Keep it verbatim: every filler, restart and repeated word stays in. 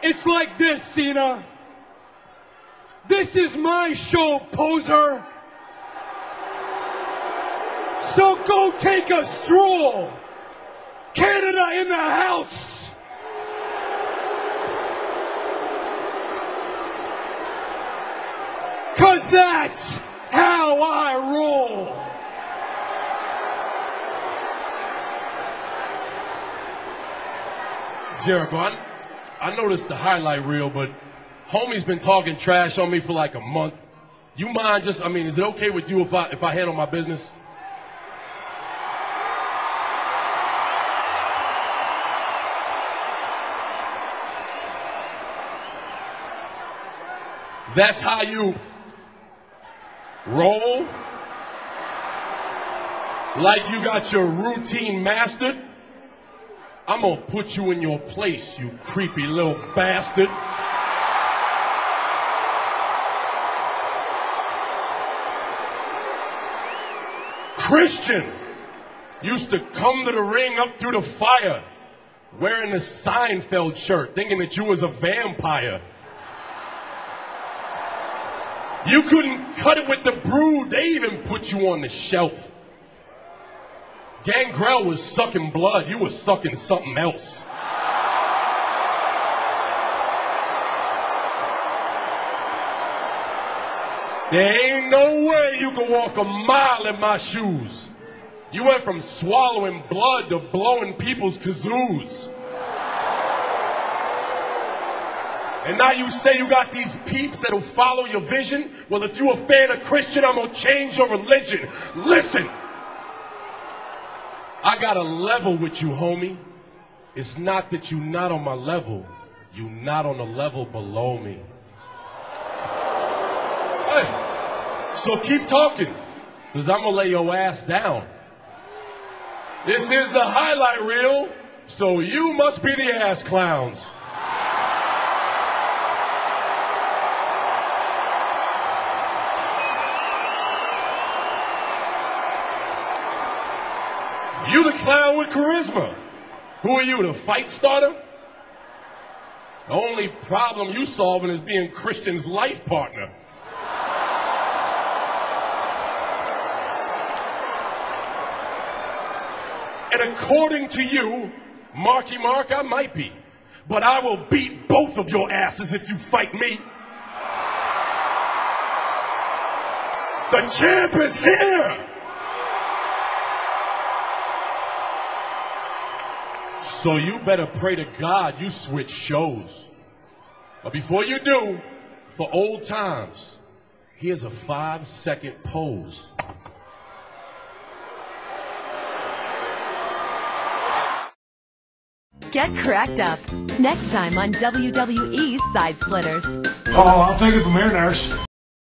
It's like this, Cena. This is my show, poser. So go take a stroll. Canada in the house. Cause that's how I roll. Jericho, I, I noticed the highlight reel, but homie's been talking trash on me for like a month. You mind just, I mean, is it okay with you if I, if I handle my business? That's how you roll? Like you got your routine mastered? I'm gonna put you in your place, you creepy little bastard. Christian used to come to the ring up through the fire wearing a Seinfeld shirt, thinking that you was a vampire. You couldn't cut it with the Brood. They even put you on the shelf. Gangrel was sucking blood. You was sucking something else. There ain't no way you can walk a mile in my shoes. You went from swallowing blood to blowing people's kazoos. And now you say you got these peeps that'll follow your vision? Well, if you a fan of Christian, I'm gonna change your religion. Listen, I got a level with you, homie. It's not that you not on my level. You not on the level below me. Hey, so keep talking, because I'm gonna lay your ass down. This is the highlight reel, so you must be the ass clowns. You the clown with charisma. Who are you, the fight starter? The only problem you solving is being Christian's life partner. And according to you, Marky Mark, I might be. But I will beat both of your asses if you fight me. The champ is here! So you better pray to God you switch shows. But before you do, for old times, here's a five-second pose. Get cracked up. Next time on W W E's Side Splitters. Oh, I'll take it from here, nurse.